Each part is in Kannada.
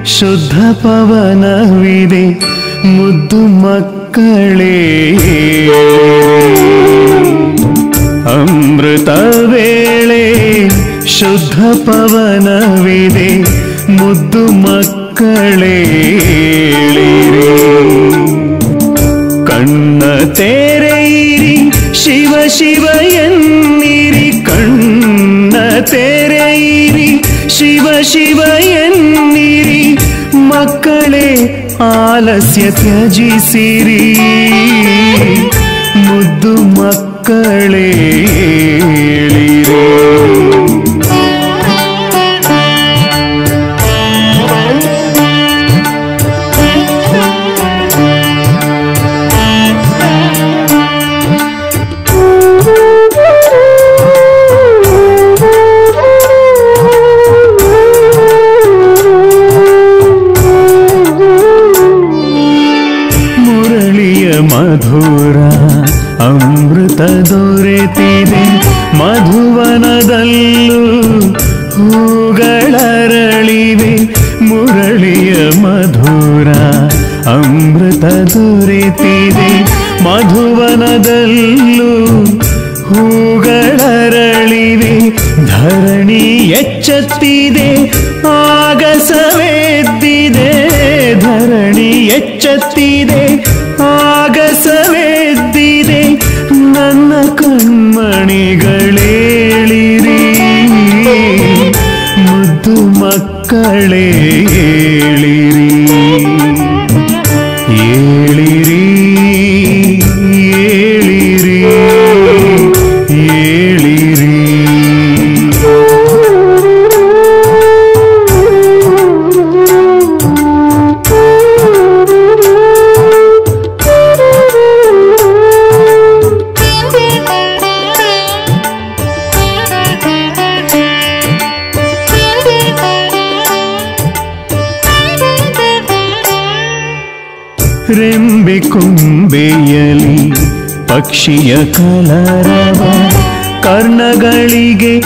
ಶುದ್ಧ ಪವನವಿದೆ ಮುದ್ದು ಮಕ್ಕಳೇ ಅಮೃತ ವೇಳೆ ಶುದ್ಧ ಪವನವಿದೆ ಮುದ್ದು ಮಕ್ಕಳೇ ಕಣ್ಣ ತೆರೆಯಿರಿ ಶಿವ ಶಿವ ಎನ್ನಿರಿ ಕಣ್ಣ ತೆರೆಯಿರಿ ಶಿವ ಶಿವ ಎನ್ನಿರಿ ಮಕ್ಕಳೇ ಆಲಸ್ಯ ತ್ಯಜಿಸಿರಿ ಮುದ್ದು ಮಕ್ಕಳೇ ಮಧುರ ಅಮೃತ ದೊರೆತಿದೆ ಮಧುವನದಲ್ಲೂ ಹೂಗಳರಳಿವೆ ಮುರಳಿಯ ಮಧುರ ಅಮೃತ ದೊರೆತಿದೆ ಮಧುವನದಲ್ಲೂ ಹೂಗಳರಳಿವೆ ಧರಣಿ ಎಚ್ಚತ್ತಿದೆ ಆಗಸವೆದ್ದಿದೆ ಧರಣಿ ಎಚ್ಚತ್ತಿದೆ ಆಗಸವೆದ್ದಿದೆ ನನ್ನ ಕಣ್ಮಣಿಗಳೇಳಿರಿ ಮುದ್ದು ಮಕ್ಕಳೇ ಏಳಿರಿ ಏಳಿರಿ ಏಳಿರಿ ಏಳಿರಿ ರೆಂಬೆ ಕೊಂಬೆಯಲಿ ಪಕ್ಷಿಯ ಕಲರವ ಕರ್ಣಗಳಿಗೆ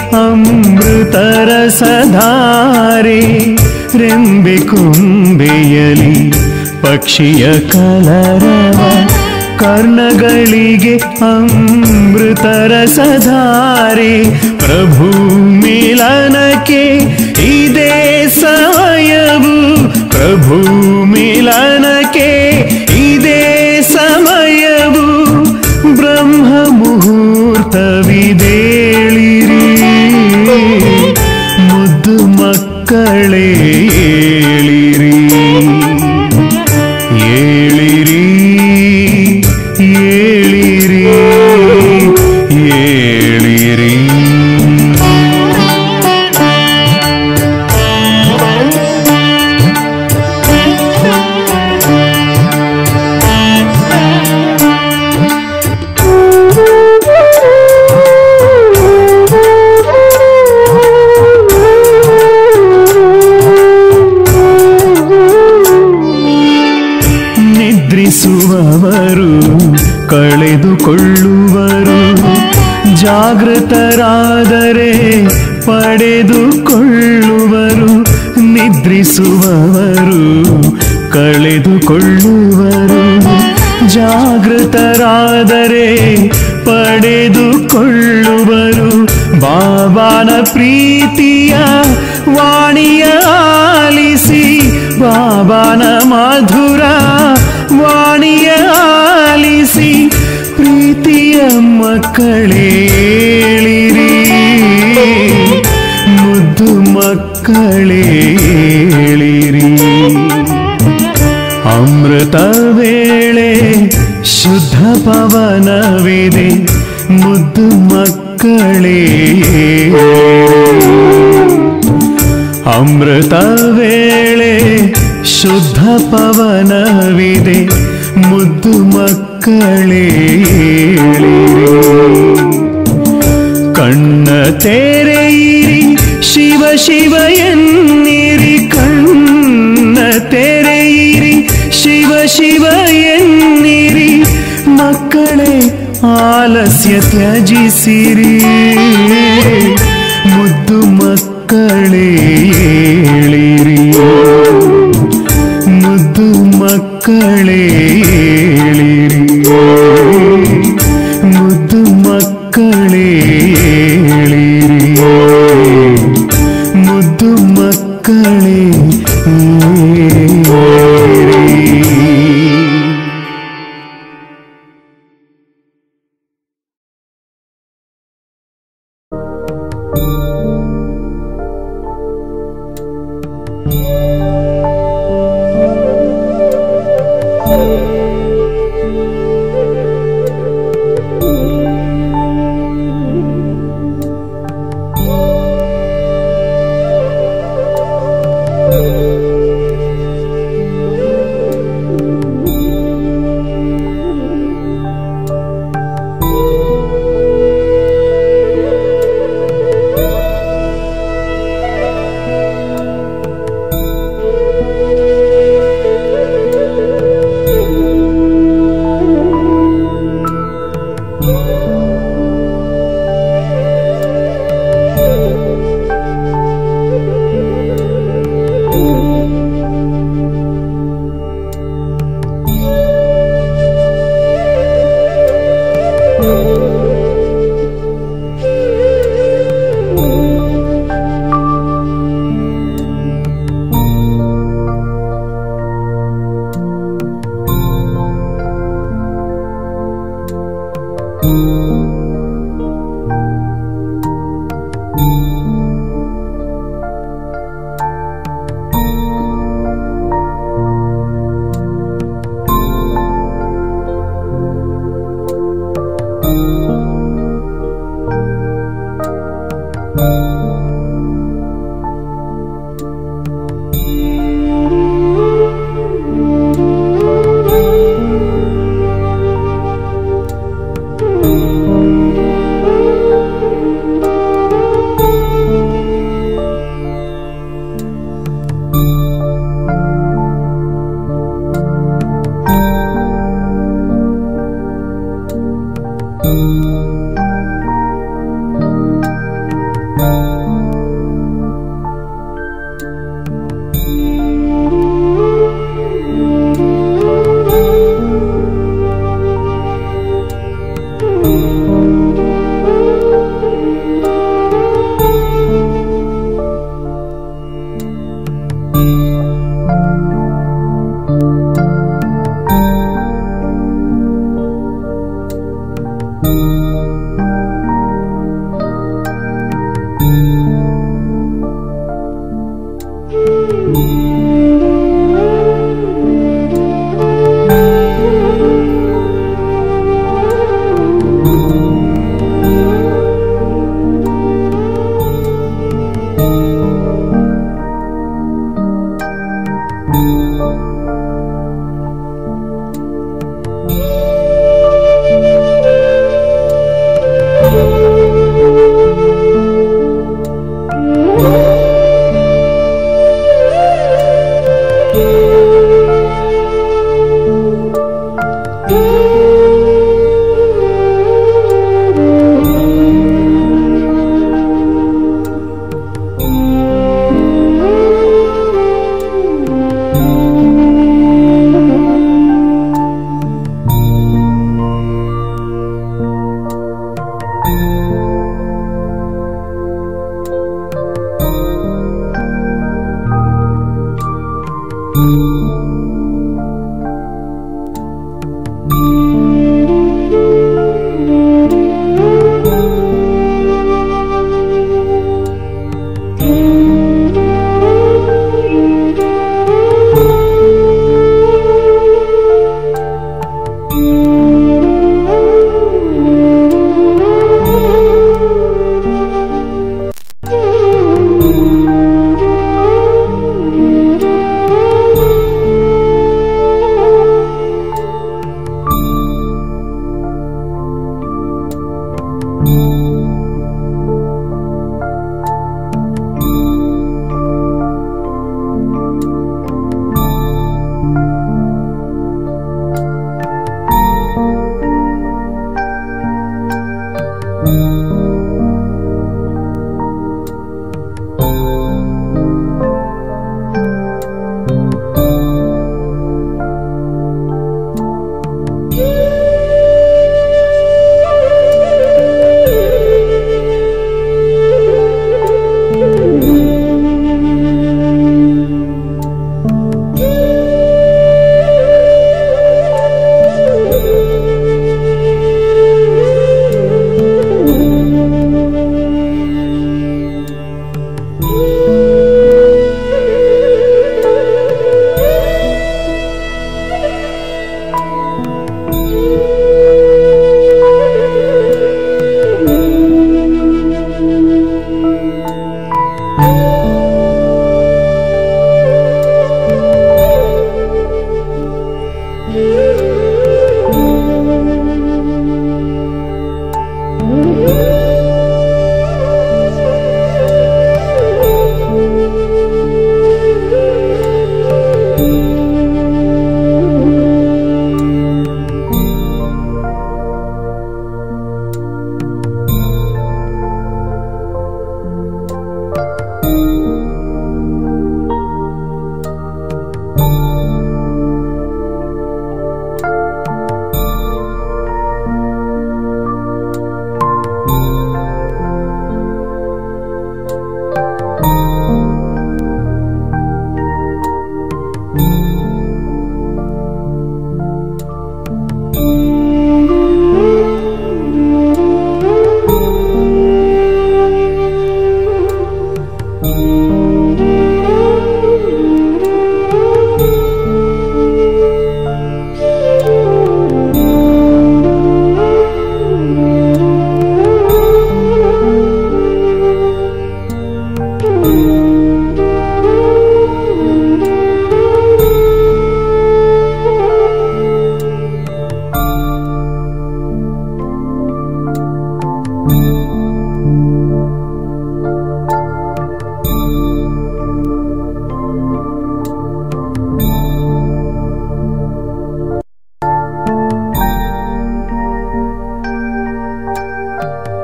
ಅಮೃತರಸಧಾರೆ ರೆಂಬೆ ಕೊಂಬೆಯಲಿ ಪಕ್ಷಿಯ ಕಲರವ ಕರ್ಣಗಳಿಗೆ ಅಮೃತರಸಧಾರೆ ಪ್ರಭು ಮಿಲನಕ್ಕೆ ಇದೇ ಸಮಯವು ಪ್ರಭು ಮಿಲನಕ್ಕೆ ಇದೇ ಸಮಯವು ಬ್ರಹ್ಮ ಮುಹೂರ್ತವಿದೇಳಿರಿ ಮುದ್ದು ಮಕ್ಕಳೇ ಏಳಿರಿ ಏಳಿರಿ ಏಳಿರಿ ಏಳಿರಿ ನಿದ್ರಿಸುವವರು ಕಳೆದುಕೊಳ್ಳುವರು ಜಾಗೃತರಾದರೆ ಪಡೆದುಕೊಳ್ಳುವರು ನಿದ್ರಿಸುವವರು ಕಳೆದುಕೊಳ್ಳುವರು ಜಾಗೃತರಾದರೆ ಪಡೆದುಕೊಳ್ಳುವರು ಬಾಬಾನ ಪ್ರೀತಿಯ ವಾಣಿಯ ಆಲಿಸಿ ಬಾಬಾನ ಮಧುರ ವಾಣಿಯ ಆಲಿಸಿ ಪ್ರೀತಿಯ ಮಕ್ಕಳೇಳಿರಿ ಮುದ್ದು ಮಕ್ಕಳೇಳಿರಿ ಅಮೃತ ವೇಳೆ ಶುದ್ಧ ಪವನವಿದೆ ಮುದ್ದು ಮಕ್ಕಳೇ ಅಮೃತ ವೇಳೆ ಶುದ್ಧ ಪವನವಿದೆ ಮುದ್ದು ಮಕ್ಕಳೇ ಕಣ್ಣ ತೆರೆಯಿರಿ ಶಿವ ಶಿವ ಎನ್ನಿರಿ ಕಣ್ಣ ತೆರೆಯಿರಿ ಶಿವ ಶಿವ ಎನ್ನಿರಿ ಮಕ್ಕಳೇ ಆಲಸ್ಯ ತ್ಯಜಿಸಿರಿ ಮುದ್ದು ಮಕ್ಕಳೇ ಏಳಿರಿ ಮಕ್ಕಳೇ ಏಳಿರಿ, ಮುದ್ದು ಮಕ್ಕಳೇ ಏಳಿರಿ, ಮುದ್ದು ಮಕ್ಕಳೇ ಏಳಿರಿ.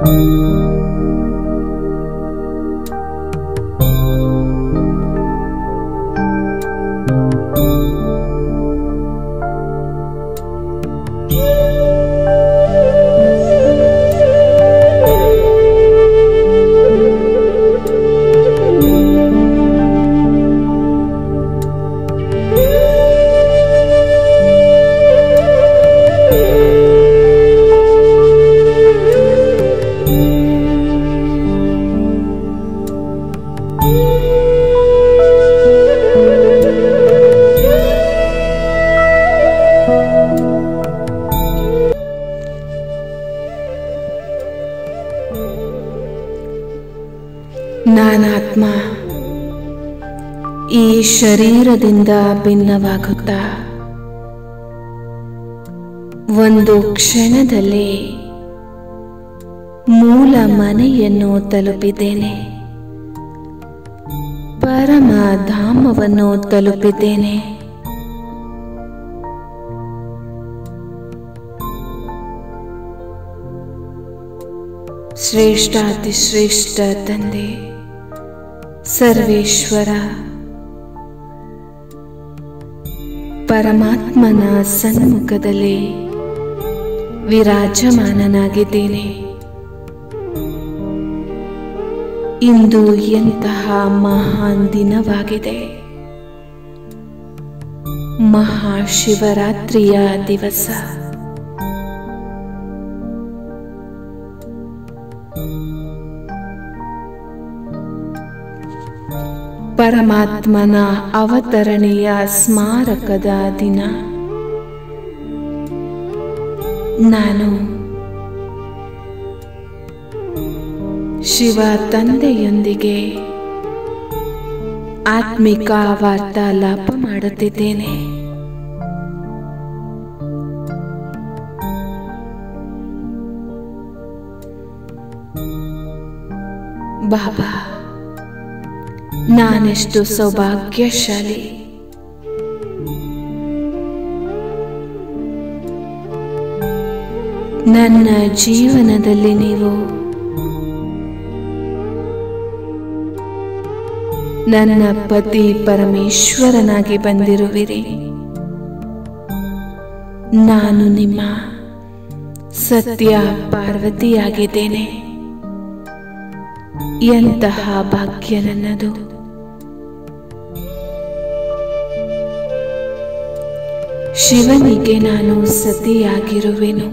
ನಾನಾತ್ಮ ಈ ಶರೀರದಿಂದ ಭಿನ್ನವಾಗುತ್ತಾ ಒಂದು ಕ್ಷಣದಲ್ಲಿ ಮೂಲ ಮನೆಯನ್ನು ತಲುಪಿದ್ದೇನೆ, ಪರಮಧಾಮವನ್ನು ತಲುಪಿದ್ದೇನೆ. ಶ್ರೇಷ್ಠಾತಿಶ್ರೇಷ್ಠ ತಂದೆ ಸರ್ವೇಶ್ವರ ಪರಮಾತ್ಮನ ಸನ್ಮುಖದಲ್ಲಿ ವಿರಾಜಮಾನನಾಗಿದ್ದೇನೆ. ಇಂದು ಎಂತಹ ಮಹಾನ್ ದಿನವಾಗಿದೆ, ಮಹಾಶಿವರಾತ್ರಿಯ ದಿವಸ. ಪರಮಾತ್ಮನ ಅವತರಣೆಯ ಸ್ಮಾರಕದ ದಿನ. ನಾನು ಶಿವ ತಂದೆಯೊಂದಿಗೆ ಆತ್ಮಿಕ ವಾರ್ತಾಲಾಪ ಮಾಡುತ್ತಿದ್ದೇನೆ. ಬಾಬಾ, ನಾನೆಷ್ಟು ಸೌಭಾಗ್ಯಶಾಲಿ. ನನ್ನ ಜೀವನದಲ್ಲಿ ನೀವು ನನ್ನ ಪತಿ ಪರಮೇಶ್ವರನಾಗಿ ಬಂದಿರುವಿರಿ. ನಾನು ನಿಮ್ಮ ಸತ್ಯ ಪಾರ್ವತಿಯಾಗಿದ್ದೇನೆ. ಎಂತಹ ಭಾಗ್ಯ ನನ್ನದು. ಶಿವನಿಗೆ ನಾನು ಸತಿಯಾಗಿರುವೆನು.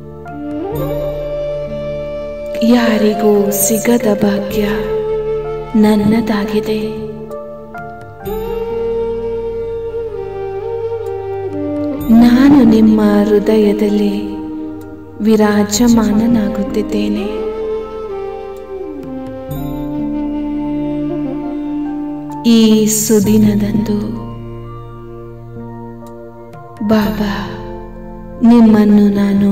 ಯಾರಿಗೂ ಸಿಗದ ಭಾಗ್ಯ ನನ್ನದಾಗಿದೆ. ನಾನು ನಿಮ್ಮ ಹೃದಯದಲ್ಲಿ ವಿರಾಜಮಾನನಾಗುತ್ತಿದ್ದೇನೆ. ಈ ಸುದಿನದಂದು ಬಾಬಾ, ನಿಮ್ಮನ್ನು ನಾನು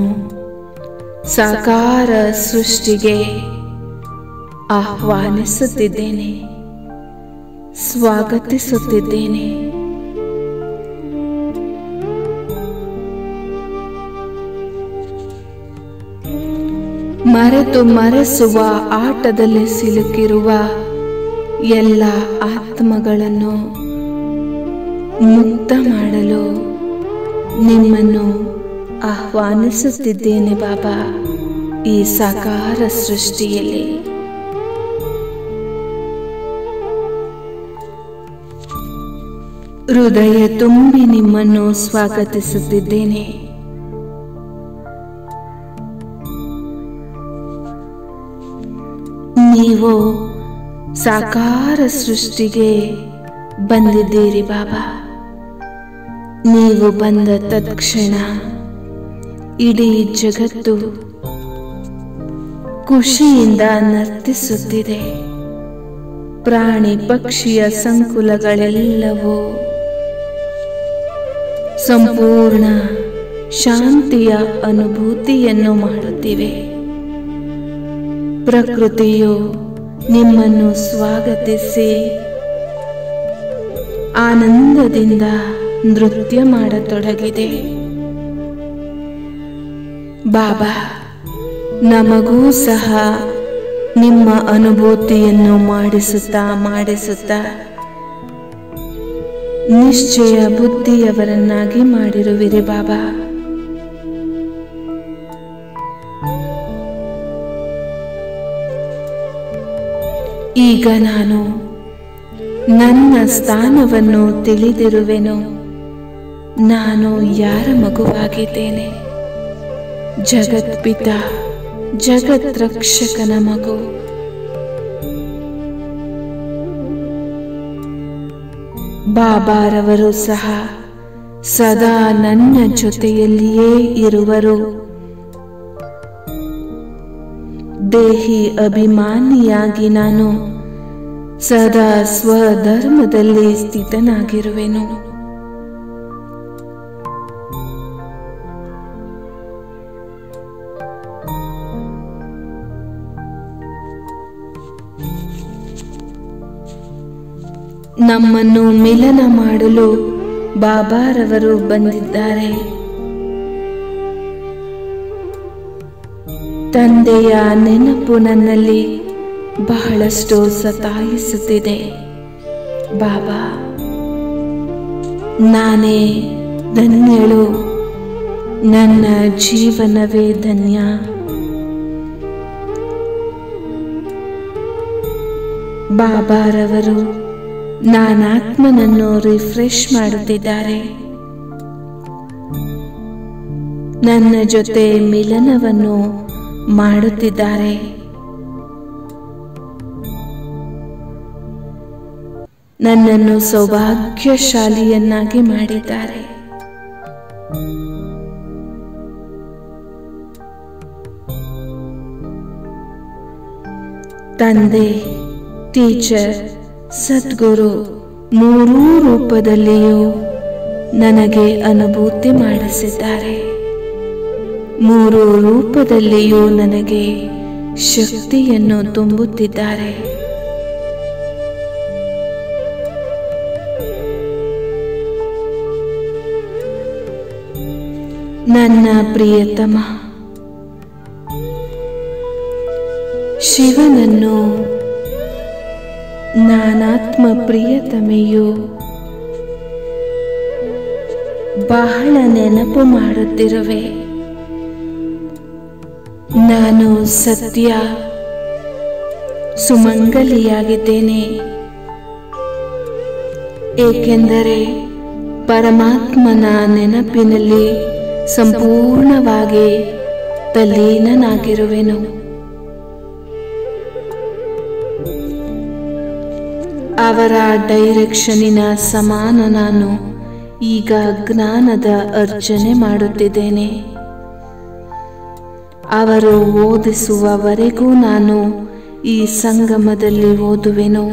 ಸಾಕಾರ ಸೃಷ್ಟಿಗೆ ಆಹ್ವಾನಿಸುತ್ತಿದ್ದೇನೆ, ಸ್ವಾಗತಿಸುತ್ತಿದ್ದೇನೆ. ಮರೆತು ಮರೆಸುವ ಆಟದಲ್ಲಿ ಸಿಲುಕಿರುವ ಎಲ್ಲ ಆತ್ಮಗಳನ್ನು ಮುಕ್ತ ಮಾಡಲು ನಿಮ್ಮನ್ನು ಆಹ್ವಾನಿಸುತ್ತಿದ್ದೇನೆ ಬಾಬಾ. ಈ ಸಾಕಾರ ಸೃಷ್ಟಿಯಲ್ಲಿ ಹೃದಯ ತುಂಬಿ ನಿಮ್ಮನ್ನು ಸ್ವಾಗತಿಸುತ್ತಿದ್ದೇನೆ. ನೀವು ಸಾಕಾರ ಸೃಷ್ಟಿಗೆ ಬಂದಿದ್ದೀರಿ ಬಾಬಾ. ನೀವು ಬಂದ ತತ್ಕ್ಷಣ ಇಡೀ ಜಗತ್ತು ಖುಷಿಯಿಂದ ನರ್ತಿಸುತ್ತಿದೆ. ಪ್ರಾಣಿ ಪಕ್ಷಿಯ ಸಂಕುಲಗಳೆಲ್ಲವೂ ಸಂಪೂರ್ಣ ಶಾಂತಿಯ ಅನುಭೂತಿಯನ್ನು ಮಾಡುತ್ತಿವೆ. ಪ್ರಕೃತಿಯು ನಿಮ್ಮನ್ನು ಸ್ವಾಗತಿಸಿ ಆನಂದದಿಂದ ನೃತ್ಯ ಮಾಡತೊಡಗಿದೆ. ಬಾಬಾ, ನಮಗೂ ಸಹ ನಿಮ್ಮ ಅನುಭೂತಿಯನ್ನು ಮಾಡಿಸುತ್ತಾ ನಿಶ್ಚಯ ಬುದ್ಧಿಯವರನ್ನಾಗಿ ಮಾಡಿರುವಿರಿ ಬಾಬಾ. ಈಗ ನಾನು ನನ್ನ ಸ್ಥಾನವನ್ನು ತಿಳಿದಿರುವೆನು. ನಾನು ಯಾರ ಮಗುವಾಗಿದ್ದೇನೆ? ಜಗತ್ಪಿತ ಜಗತ್ ರಕ್ಷಕನ ಮಗು. ಬಾಬಾರವರು ಸಹ ಸದಾ ನನ್ನ ಜೊತೆಯಲ್ಲಿಯೇ ಇರುವರು. ದೇಹಿ ಅಭಿಮಾನಿಯಾಗಿ ನಾನು ಸದಾ ಸ್ವಧರ್ಮದಲ್ಲಿ ಸ್ಥಿತನಾಗಿರುವೆನು. ನಮ್ಮನ್ನು ಮಿಲನ ಮಾಡಲು ಬಾಬಾರವರು ಬಂದಿದ್ದಾರೆ. ತಂದೆಯ ನೆನಪು ನನ್ನಲ್ಲಿ ಬಹಳಷ್ಟು ಸತಾಯಿಸುತ್ತಿದೆ. ಬಾಬಾ, ನಾನೇ ಧನ್ಯಳು, ನನ್ನ ಜೀವನವೇ ಧನ್ಯ. ಬಾಬಾರವರು ನಾನಾತ್ಮನನ್ನು ರಿಫ್ರೆಶ್ ಮಾಡುತ್ತಿದ್ದಾರೆ. ನನ್ನ ಜೊತೆ ಮಿಲನವನ್ನು ಮಾಡುತ್ತಿದ್ದಾರೆ. ನನ್ನನ್ನು ಸೌಭಾಗ್ಯಶಾಲಿಯನ್ನಾಗಿ ಮಾಡಿದ್ದಾರೆ. ತಂದೆ, ಟೀಚರ್, ಸದ್ಗುರು ಮೂರೂ ರೂಪದಲ್ಲಿಯೂ ನನಗೆ ಅನುಭೂತಿ ಮಾಡಿಸಿದ್ದಾರೆ. ಮೂರು ರೂಪದಲ್ಲಿಯೂ ನನಗೆ ಶಕ್ತಿಯನ್ನು ತುಂಬುತ್ತಿದ್ದಾರೆ. ನನ್ನ ಪ್ರಿಯತಮ ಶಿವನನ್ನು ನಾನಾತ್ಮ ಪ್ರಿಯತಮೆಯು ಬಹಳ ನೆನಪು ಮಾಡುತ್ತಿರುವೆ. ನಾನು ಸತ್ಯ ಸುಮಂಗಲಿಯಾಗಿದ್ದೇನೆ, ಏಕೆಂದರೆ ಪರಮಾತ್ಮನ ನೆನಪಿನಲ್ಲಿ ಸಂಪೂರ್ಣವಾಗಿ ತಲ್ಲೀನನಾಗಿರುವೆನು. ಅವರ ಡೈರೆಕ್ಷನಿನ ಸಮಾನ ನಾನು ಈಗ ಜ್ಞಾನದ ಅರ್ಜನೆ ಮಾಡುತ್ತಿದ್ದೇನೆ. ಅವರು ಓದಿಸುವವರೆಗೂ ನಾನು ಈ ಸಂಗಮದಲ್ಲಿ ಓದುವೆನು.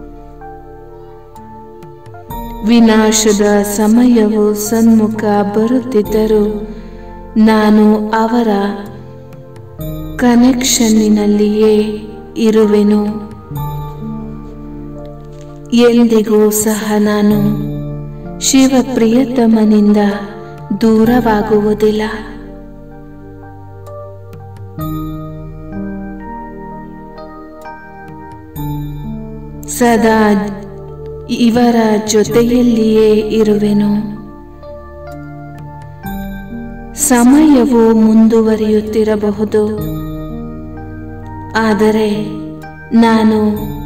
ವಿನಾಶದ ಸಮಯವು ಸನ್ಮುಖ ಬರುತ್ತಿದ್ದರೂ ನಾನು ಅವರ ಕನೆಕ್ಷನ್ನಿನಲ್ಲಿಯೇ ಇರುವೆನು. ಎಂದಿಗೂ ಸಹ ನಾನು ಶಿವಪ್ರಿಯತಮನಿಂದ ದೂರವಾಗುವುದಿಲ್ಲ. ಸದಾ ಇವರ ಜೊತೆಯಲ್ಲಿಯೇ ಇರುವೆನು. ಸಮಯವು ಮುಂದುವರಿಯುತ್ತಿರಬಹುದು, ಆದರೆ ನಾನು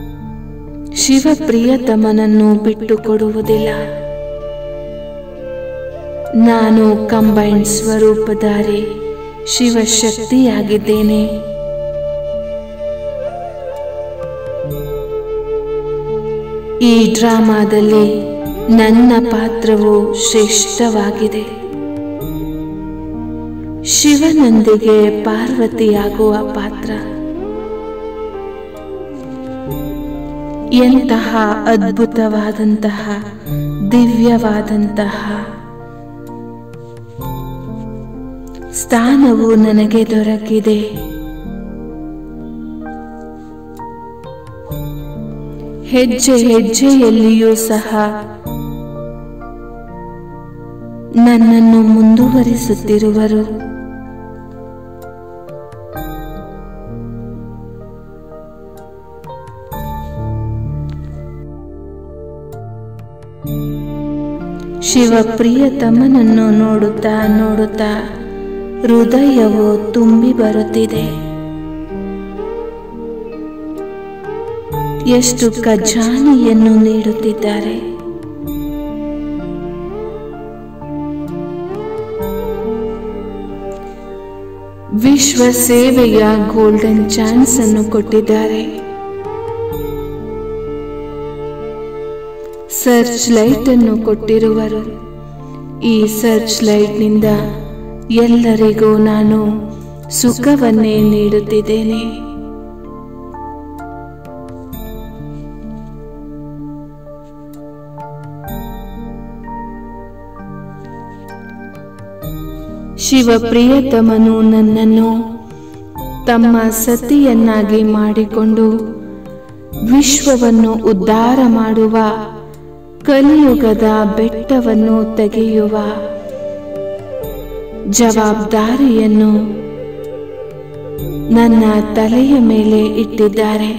ಶಿವಪ್ರಿಯತಮನನ್ನು ಬಿಟ್ಟುಕೊಡುವುದಿಲ್ಲ. ನಾನು ಕಂಬೈನ್ಡ್ ಸ್ವರೂಪಧಾರಿ ಶಿವಶಕ್ತಿಯಾಗಿದ್ದೇನೆ. ಈ ಡ್ರಾಮಾದಲ್ಲಿ ನನ್ನ ಪಾತ್ರವು ಶ್ರೇಷ್ಠವಾಗಿದೆ. ಶಿವನೊಂದಿಗೆ ಪಾರ್ವತಿಯಾಗುವ ಪಾತ್ರ. ಎಂತಹ ಅದ್ಭುತವಾದಂತಹ ದಿವ್ಯವಾದಂತಹ ಸ್ಥಾನವು ನನಗೆ ದೊರಕಿದೆ. ಹೆಜ್ಜೆ ಹೆಜ್ಜೆಯಲ್ಲಿಯೂ ಸಹ ನನ್ನನ್ನು ಮುಂದುವರಿಸುತ್ತಿರುವರು. ಶಿವ ಪ್ರಿಯತಮನನ್ನು ನೋಡುತ್ತಾ ನೋಡುತ್ತಾ ಹೃದಯವು ತುಂಬಿ ಬರುತ್ತಿದೆ. ಎಷ್ಟು ಖಜಾನೆಯನ್ನು ನೀಡುತ್ತಿದ್ದಾರೆ. ವಿಶ್ವ ಸೇವೆಯ ಗೋಲ್ಡನ್ ಚಾನ್ಸ್ ಅನ್ನು ಕೊಟ್ಟಿದ್ದಾರೆ. ಸರ್ಚ್ ಲೈಟ್ ಅನ್ನು ಕೊಟ್ಟಿರುವರು. ಈ ಸರ್ಚ್ ಲೈಟ್ನಿಂದ ಎಲ್ಲರಿಗೂ ನಾನು ಸುಖವನ್ನೇ ನೀಡುತ್ತಿದ್ದೇನೆ. ಶಿವ ಪ್ರಿಯತಮನು ನನ್ನನ್ನು ತಮ್ಮ ಸತಿಯನ್ನಾಗಿ ಮಾಡಿಕೊಂಡು ವಿಶ್ವವನ್ನು ಉದ್ಧಾರ ಮಾಡುವ, ಕಲಿಯುಗದ ಬೆಟ್ಟವನ್ನು ತೆಗೆಯುವ ಜವಾಬ್ದಾರಿಯನ್ನು ನನ್ನ ತಲೆಯ ಮೇಲೆ ಇಟ್ಟಿದ್ದಾರೆ.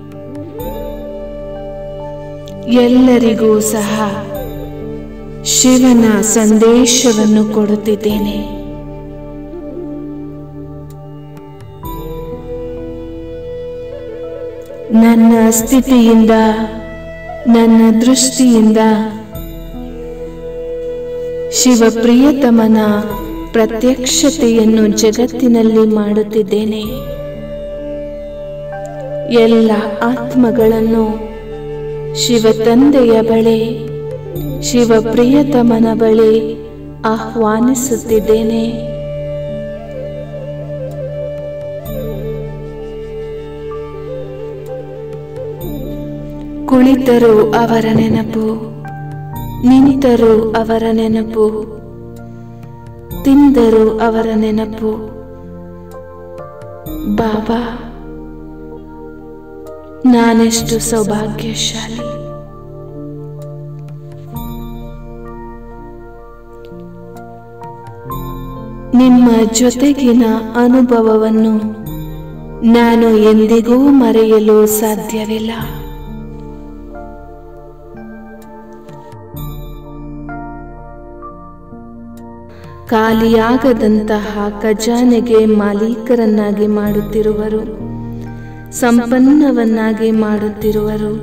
ಎಲ್ಲರಿಗೂ ಸಹ ಶಿವನ ಸಂದೇಶವನ್ನು ಕೊಡುತ್ತಿದ್ದೇನೆ. ನನ್ನ ಸ್ಥಿತಿಯಿಂದ, ನನ್ನ ದೃಷ್ಟಿಯಿಂದ ಶಿವ ಪ್ರಿಯತಮನ ಪ್ರತ್ಯಕ್ಷತೆಯನ್ನು ಜಗತ್ತಿನಲ್ಲಿ ಮಾಡುತ್ತಿದ್ದೇನೆ. ಎಲ್ಲ ಆತ್ಮಗಳನ್ನು ಶಿವ ತಂದೆಯ ಬಳಿ, ಶಿವ ಪ್ರಿಯತಮನ ಬಳಿ ಆಹ್ವಾನಿಸುತ್ತಿದ್ದೇನೆ. ಕುಳಿತರೂ ಅವರ ನೆನಪು, ನಿಂತರೂ ಅವರ ನೆನಪು, ತಿಂದರೂ ಅವರ ನೆನಪು. ಬಾಬಾ, ನಾನೆಷ್ಟು ಸೌಭಾಗ್ಯಶಾಲಿ. ನಿಮ್ಮ ಜೊತೆಗಿನ ಅನುಭವವನ್ನು ನಾನು ಎಂದಿಗೂ ಮರೆಯಲು ಸಾಧ್ಯವಿಲ್ಲ. ಖಾಲಿಯಾಗದಂತಹ ಖಜಾನೆಗೆ ಮಾಲೀಕರನ್ನಾಗಿ ಮಾಡುತ್ತಿರುವರು, ಸಂಪನ್ನವನ್ನಾಗಿ ಮಾಡುತ್ತಿರುವರು.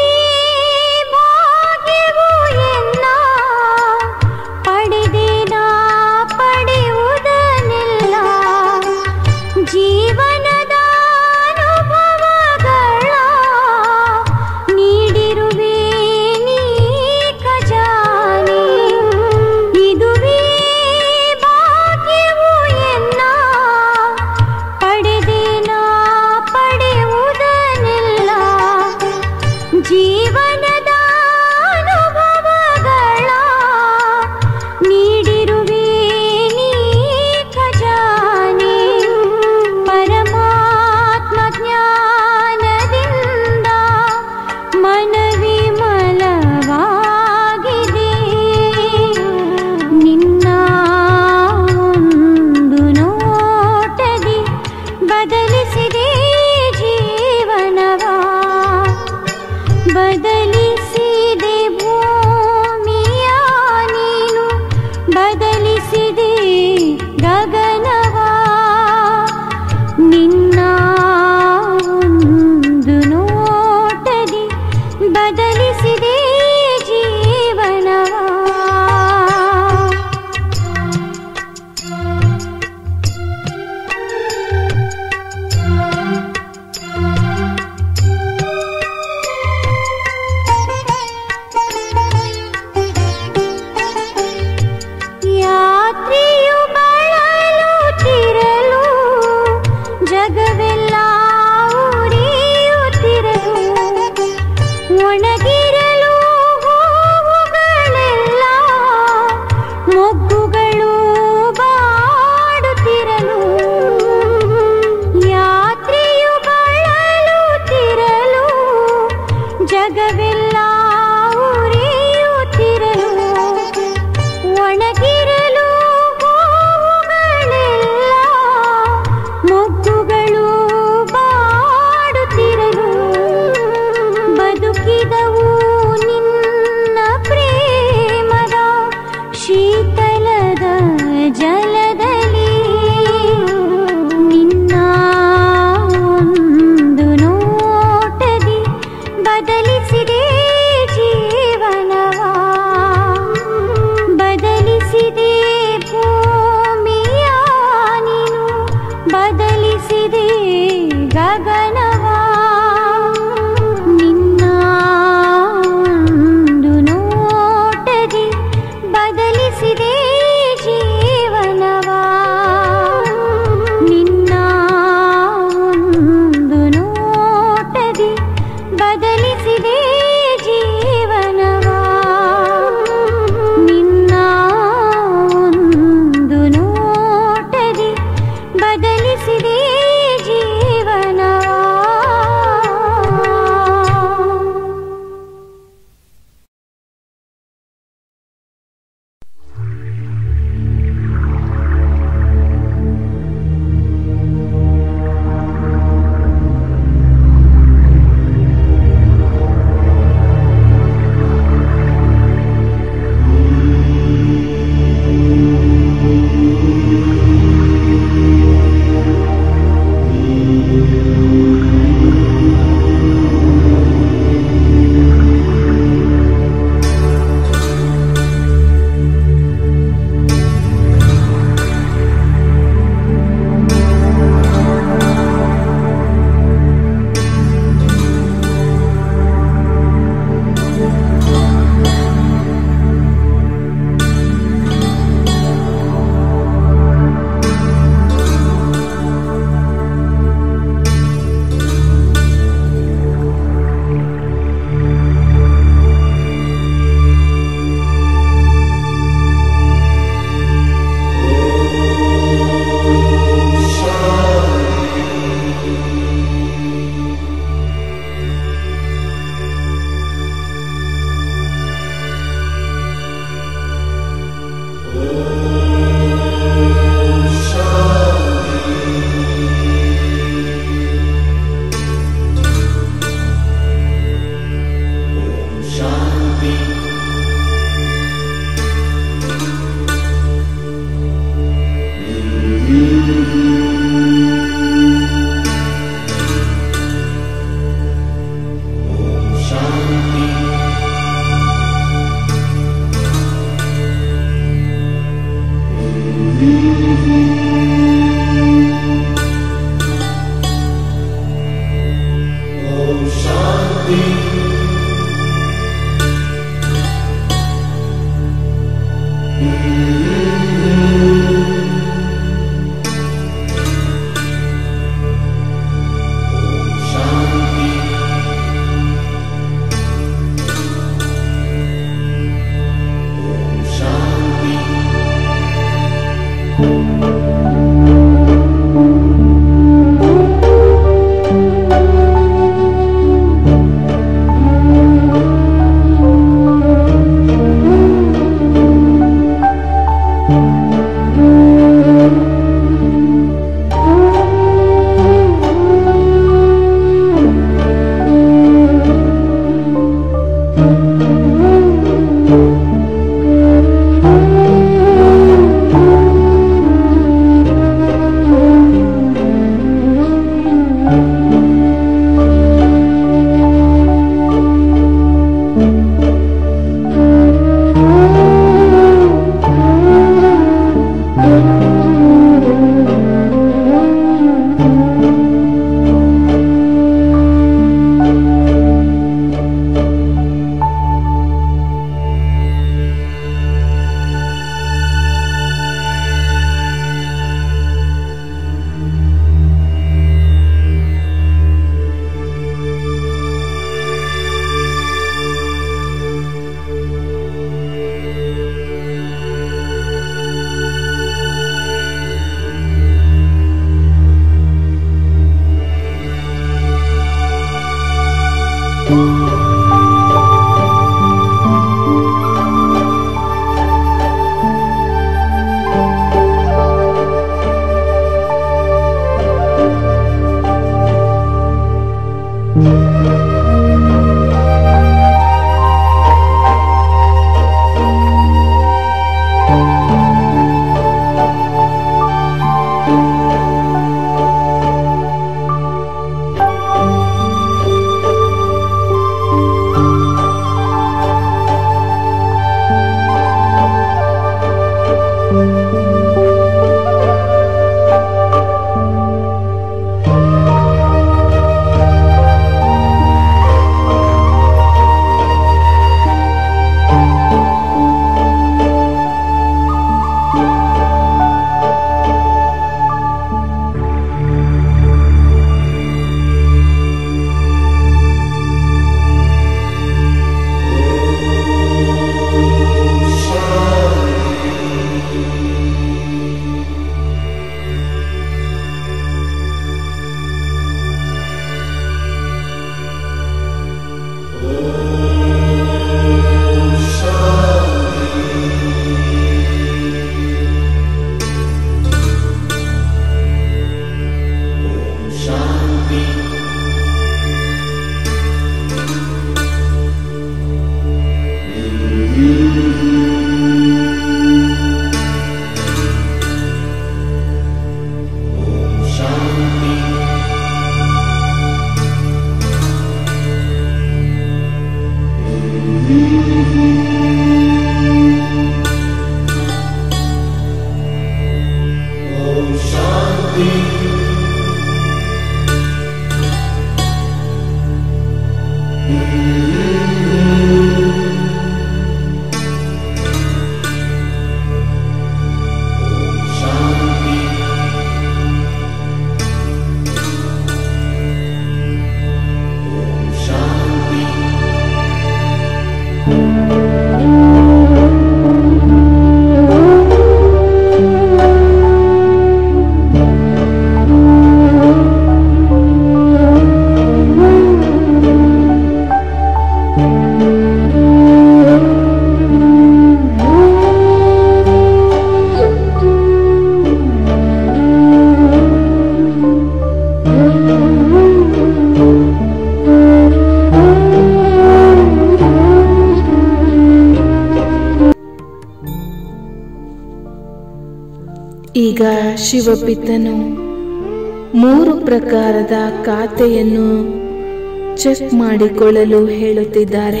ಈಗ ಶಿವಪಿತನು 3 ಪ್ರಕಾರದ ಖಾತೆಯನ್ನು ಚೆಕ್ ಮಾಡಿಕೊಳ್ಳಲು ಹೇಳುತ್ತಿದ್ದಾರೆ.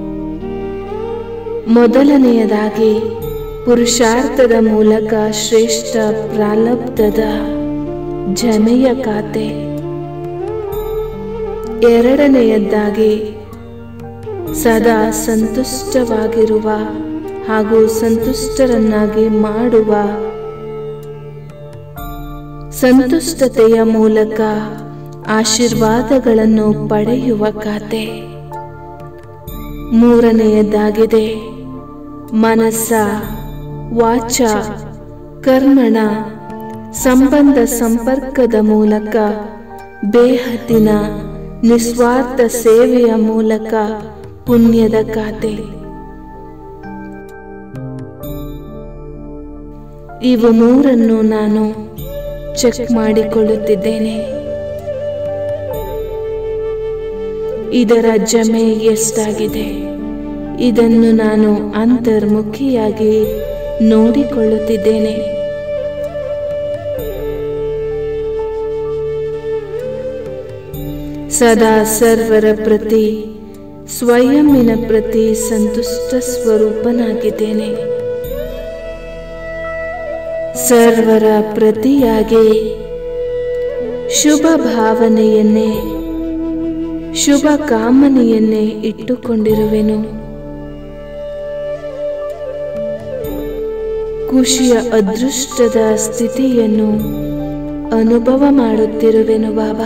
ಮೊದಲನೆಯದಾಗಿ ಪುರುಷಾರ್ಥದ ಮೂಲಕ ಶ್ರೇಷ್ಠ ಪ್ರಾರಬ್ಧದ ಜಮೆಯ ಖಾತೆ. ಎರಡನೆಯದಾಗಿ ಸದಾ ಸಂತುಷ್ಟವಾಗಿರುವ ಹಾಗೂ ಸಂತುಷ್ಟರನ್ನಾಗಿ ಮಾಡುವ ಸಂತುಷ್ಟತೆಯ ಮೂಲಕ ಆಶೀರ್ವಾದಗಳನ್ನು ಪಡೆಯುವ ಖಾತೆ. ಮೂರನೆಯದಾಗಿದೆ ಮನಸ್ಸ ವಾಚ ಕರ್ಮಣ ಸಂಬಂಧ ಸಂಪರ್ಕದ ಮೂಲಕ ಬೇಹದ್ದಿನ ನಿಸ್ವಾರ್ಥ ಸೇವೆಯ ಮೂಲಕ ಪುಣ್ಯದ ಖಾತೆ. ಇವು 3 ನಾನು ಚೆಕ್ ಮಾಡಿಕೊಳ್ಳುತ್ತಿದ್ದೇನೆ. ಇದರ ಜಮೆ ಎಷ್ಟಾಗಿದೆ ಇದನ್ನು ನಾನು ಅಂತರ್ಮುಖಿಯಾಗಿ ನೋಡಿಕೊಳ್ಳುತ್ತಿದ್ದೇನೆ. ಸದಾ ಸರ್ವರ ಪ್ರತಿ ಸ್ವಯಂನ ಪ್ರತಿ ಸಂತುಷ್ಟ ಸ್ವರೂಪನಾಗಿದ್ದೇನೆ. ಸರ್ವರ ಪ್ರತಿಯಾಗಿ ಶುಭ ಭಾವನೆಯನ್ನೇ ಶುಭ ಕಾಮನೆಯನ್ನೇ ಇಟ್ಟುಕೊಂಡಿರುವೆನು. ಖುಷಿಯ ಅದೃಷ್ಟದ ಸ್ಥಿತಿಯನ್ನು ಅನುಭವ ಮಾಡುತ್ತಿರುವೆನು ಬಾಬಾ.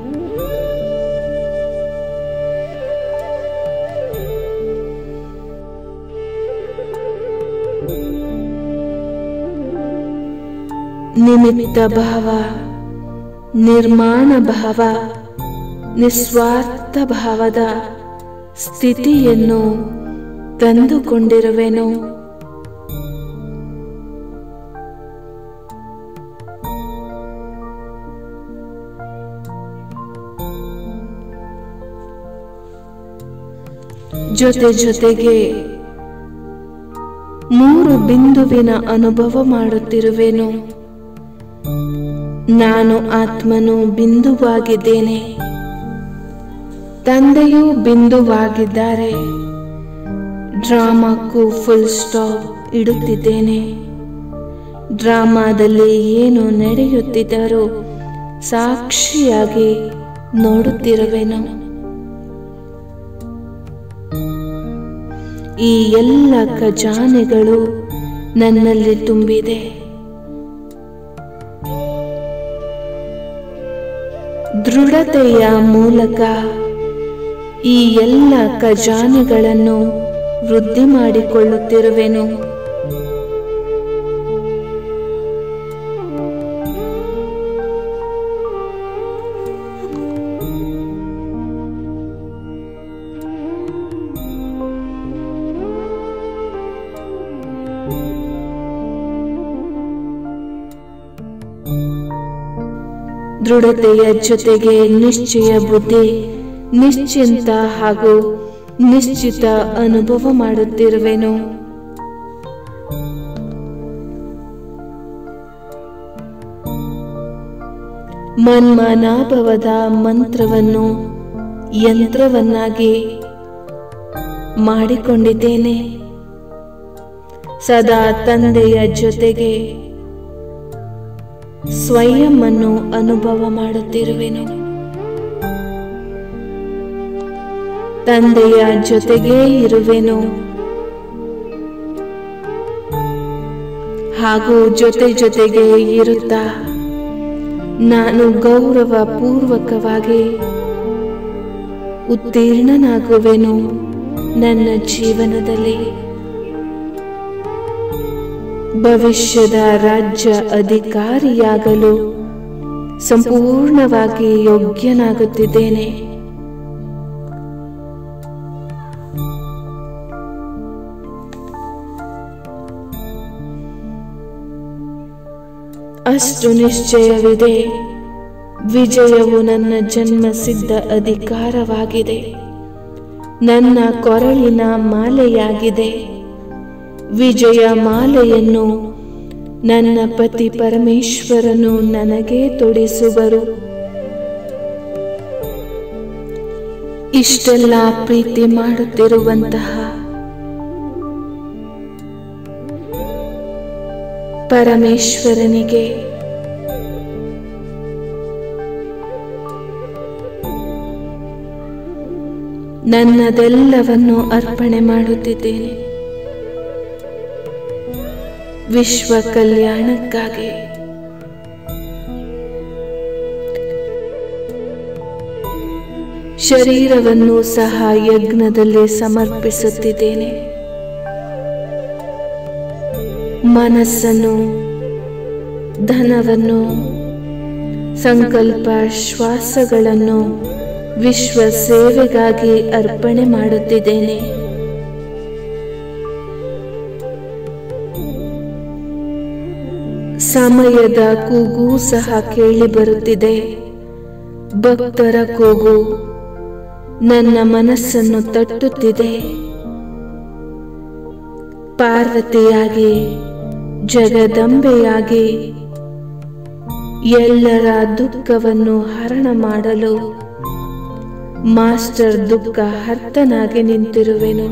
ನಿಮಿತ್ತ ಭಾವ, ನಿರ್ಮಾಣ ಭಾವ, ನಿಸ್ವಾರ್ಥ ಭಾವದ ಸ್ಥಿತಿಯನ್ನು ತಂದುಕೊಂಡಿರುವೆನು. ಜೊತೆಗೆ 3 ಬಿಂದುವಿನ ಅನುಭವ ಮಾಡುತ್ತಿರುವೆನು. ನಾನು ಆತ್ಮನು ಬಿಂದುವಾಗಿದ್ದೇನೆ, ತಂದೆಯೂ ಬಿಂದುವಾಗಿದ್ದಾರೆ. ಡ್ರಾಮಾಕ್ಕೂ ಫುಲ್ ಸ್ಟಾಪ್ ಇಡುತ್ತಿದ್ದೇನೆ. ಡ್ರಾಮಾದಲ್ಲಿ ಏನು ನಡೆಯುತ್ತಿದ್ದರೂ ಸಾಕ್ಷಿಯಾಗಿ ನೋಡುತ್ತಿರುವೆನು. ಈ ಎಲ್ಲ ಖಜಾನೆಗಳು ನನ್ನಲ್ಲಿ ತುಂಬಿದೆ. ದೃಢತೆಯ ಮೂಲಕ ಈ ಎಲ್ಲ ಖಜಾನೆಗಳನ್ನು ವೃದ್ಧಿ ಮಾಡಿಕೊಳ್ಳುತ್ತಿರುವೆನು. ದೃಢತೆಯ ಜೊತೆಗೆ ನಿಶ್ಚಯ ಬುದ್ಧಿ, ನಿಶ್ಚಿಂತ ಹಾಗೂ ನಿಶ್ಚಿತ ಅನುಭವ ಮಾಡುತ್ತಿರುವೆನು. ಮನ್ಮನಾಭವದ ಮಂತ್ರವನ್ನು ಯಂತ್ರವನ್ನಾಗಿ ಮಾಡಿಕೊಂಡಿದ್ದೇನೆ. ಸದಾ ತಂದೆಯ ಜೊತೆಗೆ ಸ್ವಯಂ ಅನ್ನು ಅನುಭವ ಮಾಡುತ್ತಿರುವೆನು. ತಂದೆಯ ಜೊತೆಗೇ ಇರುವೆನು ಹಾಗೂ ಜೊತೆಗೆ ಇರುತ್ತಾ ನಾನು ಗೌರವ ಪೂರ್ವಕವಾಗಿ ಉತ್ತೀರ್ಣನಾಗುವೆನು. ನನ್ನ ಜೀವನದಲ್ಲಿ ಭವಿಷ್ಯದ ರಾಜ್ಯ ಅಧಿಕಾರಿಯಾಗಲು ಸಂಪೂರ್ಣವಾಗಿ ಯೋಗ್ಯನಾಗುತ್ತಿದ್ದೇನೆ. ಅಷ್ಟು ನಿಶ್ಚಯವಿದೆ. ವಿಜಯವು ನನ್ನ ಜನ್ಮಸಿದ್ಧ ಅಧಿಕಾರವಾಗಿದೆ. ನನ್ನ ಕೊರಳಿನ ಮಾಲೆಯಾಗಿದೆ. ವಿಜಯ ಮಾಲೆಯನ್ನು ನನ್ನ ಪತಿ ಪರಮೇಶ್ವರನು ನನಗೇ ತೊಡಿಸುವರು. ಇಷ್ಟೆಲ್ಲ ಪ್ರೀತಿ ಮಾಡುತ್ತಿರುವಂತಹ ಪರಮೇಶ್ವರನಿಗೆ ನನ್ನದೆಲ್ಲವನ್ನು ಅರ್ಪಣೆ ಮಾಡುತ್ತಿದ್ದೇನೆ. ವಿಶ್ವ ಕಲ್ಯಾಣಕ್ಕಾಗಿ. ಶರೀರವನ್ನು ಸಹ ಯಜ್ಞದಲ್ಲಿ ಸಮರ್ಪಿಸುತ್ತಿದ್ದೇನೆ. ಮನಸ್ಸನ್ನು, ಧನವನ್ನು, ಸಂಕಲ್ಪ, ಶ್ವಾಸಗಳನ್ನು ವಿಶ್ವ ಸೇವೆಗಾಗಿ ಅರ್ಪಣೆ ಮಾಡುತ್ತಿದ್ದೇನೆ. ಸಮಯದ ಕೂಗು ಸಹ ಕೇಳಿ ಬರುತ್ತಿದೆ. ಭಕ್ತರ ಕೂಗು ನನ್ನ ಮನಸ್ಸನ್ನು ತಟ್ಟುತ್ತಿದೆ. ಪಾರ್ವತಿಯಾಗಿ, ಜಗದಂಬೆಯಾಗಿ ಎಲ್ಲರ ದುಃಖವನ್ನು ಹರಣ ಮಾಡಲು ಮಾಸ್ಟರ್ ದುಃಖ ಹರ್ತನಾಗಿ ನಿಂತಿರುವೆನು.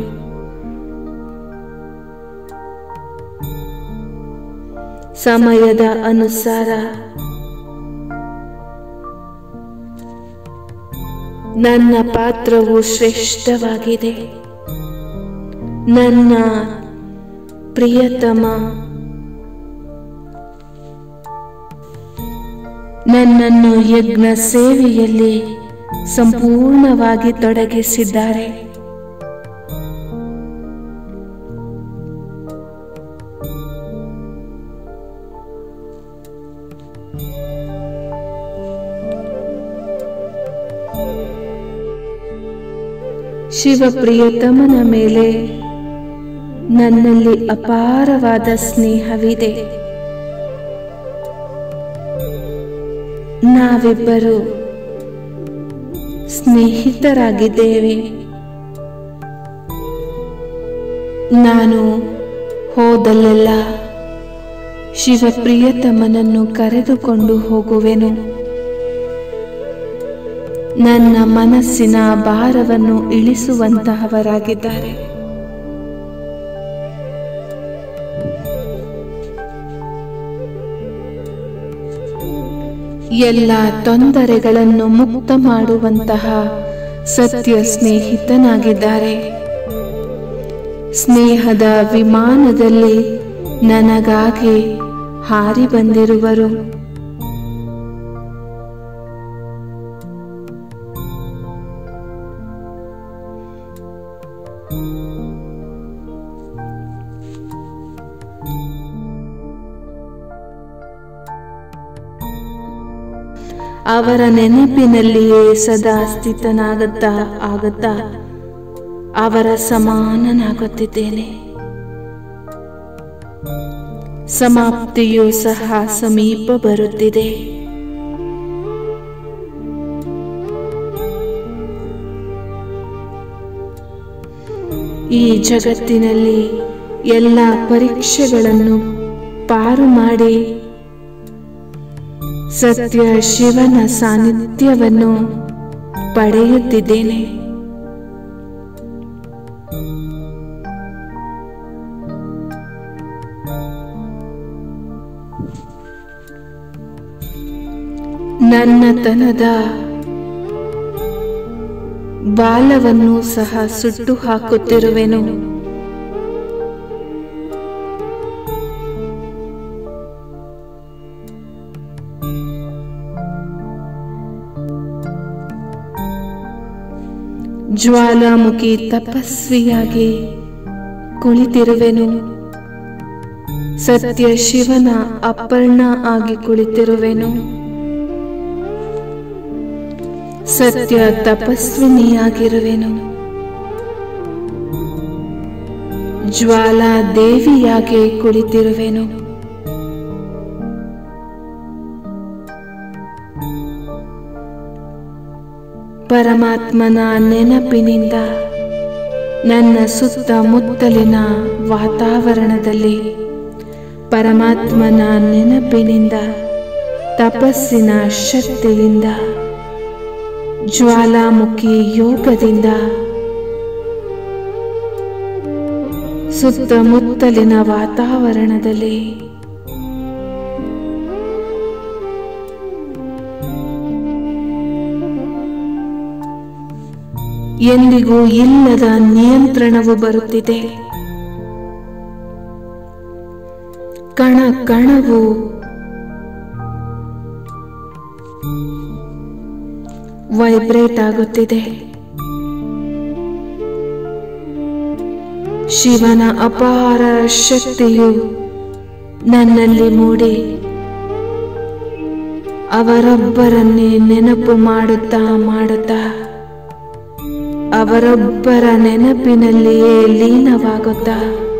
ಸಮಯದ ಅನುಸಾರ ನನ್ನ ಪಾತ್ರವು ಶ್ರೇಷ್ಠವಾಗಿದೆ. ನನ್ನ ಪ್ರಿಯತಮ ನನ್ನನ್ನು ಯಜ್ಞ ಸೇವೆಯಲ್ಲಿ ಸಂಪೂರ್ಣವಾಗಿ ತೊಡಗಿಸಿದ್ದಾರೆ. ಶಿವಪ್ರಿಯತಮನ ಮೇಲೆ ನನ್ನಲ್ಲಿ ಅಪಾರವಾದ ಸ್ನೇಹವಿದೆ. ನಾವಿಬ್ಬರು ಸ್ನೇಹಿತರಾಗಿದ್ದೇವೆ. ನಾನು ಹೋದಲ್ಲೆಲ್ಲ ಶಿವಪ್ರಿಯತಮನನ್ನು ಕರೆದುಕೊಂಡು ಹೋಗುವೆನು. ನನ್ನ ಮನಸ್ಸಿನ ಭಾರವನ್ನು ಇಳಿಸುವಂತಹವರಾಗಿದ್ದಾರೆ. ಎಲ್ಲ ತೊಂದರೆಗಳನ್ನು ಮುಕ್ತ ಮಾಡುವಂತಹ ಸತ್ಯ ಸ್ನೇಹಿತನಾಗಿದ್ದಾರೆ. ಸ್ನೇಹದ ವಿಮಾನದಲ್ಲಿ ನನಗಾಗಿ ಹಾರಿ ಬಂದಿರುವರು. ಅವರ ನೆನಪಿನಲ್ಲಿಯೇ ಸದಾ ಸ್ಥಿತನಾಗುತ್ತಾ ಅವರ ಸಮಾನನಾಗುತ್ತಿದ್ದೇನೆ. ಸಮಾಪ್ತಿಯೂ ಸಹ ಸಮೀಪ ಬರುತ್ತಿದೆ. ಈ ಜಗತ್ತಿನಲ್ಲಿ ಎಲ್ಲ ಪರೀಕ್ಷೆಗಳನ್ನು ಪಾರು ಮಾಡಿ ಸತ್ಯ ಶಿವನ ಸಾನ್ನಿಧ್ಯವನ್ನು ಪಡೆಯುತ್ತಿದ್ದೇನೆ. ನನ್ನತನದ ಬಾಲವನ್ನು ಸಹ ಸುಟ್ಟು ಹಾಕುತ್ತಿರುವೆನು. ಜ್ವಾಲಾಮುಖಿ ತಪಸ್ವಿಯಾಗಿ ಕುಳಿತಿರುವೆನು. ಸತ್ಯ ಶಿವನ ಅಪರ್ಣ ಆಗಿ ಕುಳಿತಿರುವೆನು. ಸತ್ಯ ತಪಸ್ವಿನಿಯಾಗಿರುವೆನು. ಜ್ವಾಲಾ ದೇವಿಯಾಗಿ ಕುಳಿತಿರುವೆನು. ಪರಮಾತ್ಮನ ನೆನಪಿನಿಂದ ನನ್ನ ಸುತ್ತಮುತ್ತಲಿನ ವಾತಾವರಣದಲ್ಲಿ ಪರಮಾತ್ಮನ ನೆನಪಿನಿಂದ, ತಪಸ್ಸಿನ ಶಕ್ತಿಯಿಂದ, ಜ್ವಾಲಾಮುಖಿ ಯೋಗದಿಂದ ಸುತ್ತಮುತ್ತಲಿನ ವಾತಾವರಣದಲ್ಲಿ ಎಂದಿಗೂ ಇಲ್ಲದ ನಿಯಂತ್ರಣವು ಬರುತ್ತಿದೆ. ಕಣ ಕಣವು ವೈಬ್ರೇಟ್ ಆಗುತ್ತಿದೆ. ಶಿವನ ಅಪಾರ ಶಕ್ತಿಯು ನನ್ನಲ್ಲಿ ಮೂಡಿ ಅವರೊಬ್ಬರನ್ನೇ ನೆನಪು ಮಾಡುತ್ತಾ ಮಾಡುತ್ತಾ ಅವರೊಬ್ಬರ ನೆನಪಿನಲ್ಲಿಯೇ ಲೀನವಾಗುತ್ತಾ